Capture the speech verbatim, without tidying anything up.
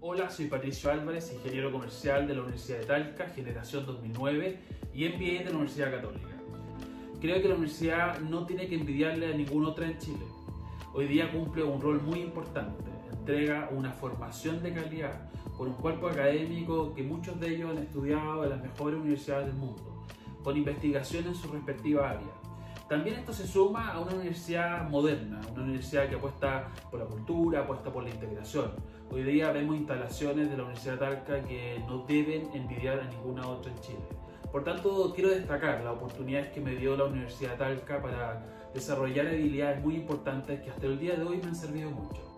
Hola, soy Patricio Álvarez, ingeniero comercial de la Universidad de Talca, generación dos mil nueve y M B A de la Universidad Católica. Creo que la universidad no tiene que envidiarle a ninguna otra en Chile. Hoy día cumple un rol muy importante, entrega una formación de calidad con un cuerpo académico que muchos de ellos han estudiado en las mejores universidades del mundo, con investigación en su respectiva área. También esto se suma a una universidad moderna, una universidad que apuesta por la cultura, apuesta por la integración. Hoy día vemos instalaciones de la Universidad de Talca que no deben envidiar a ninguna otra en Chile. Por tanto, quiero destacar las oportunidades que me dio la Universidad de Talca para desarrollar habilidades muy importantes que hasta el día de hoy me han servido mucho.